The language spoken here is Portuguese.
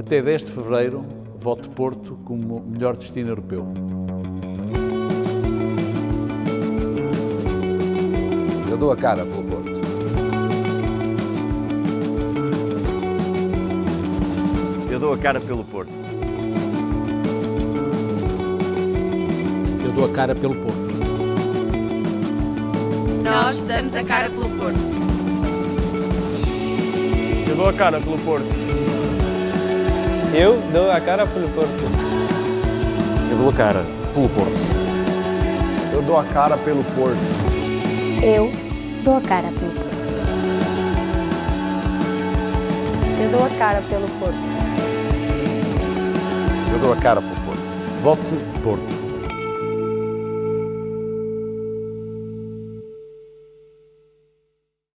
Até 10 de fevereiro, vote Porto como melhor destino europeu. Eu dou a cara pelo Porto. Eu dou a cara pelo Porto. Eu dou a cara pelo Porto. Nós damos a cara pelo Porto. Eu dou a cara pelo Porto. Eu dou a cara pelo Porto. Eu dou a cara pelo Porto. Eu dou a cara pelo Porto. Eu dou a cara pelo Porto. Eu dou a cara pelo Porto. Eu dou a cara pelo Porto. Vote Porto.